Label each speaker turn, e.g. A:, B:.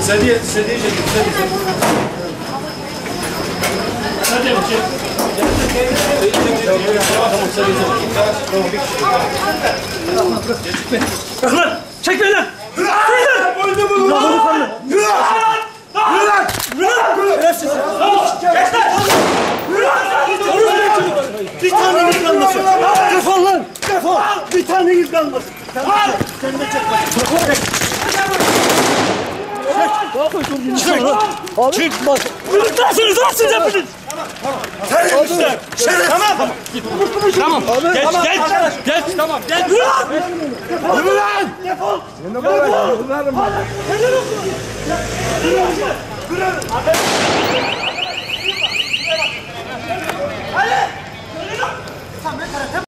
A: Sediye çek. Hadi çek. Tamam, lan! Çek beni lan! Boynu bunu lan! Yürü lan! Bir tane git kalmasın! Defol lan! Defol! Bir tane git kalmasın! Sen de çek! Çık bak! Bırakırsınız lan siz hepiniz! Teröristler! Şeref! Tamam! Tamam! Geç! Tamam! Gel! Yürü lan! Defol! Defol!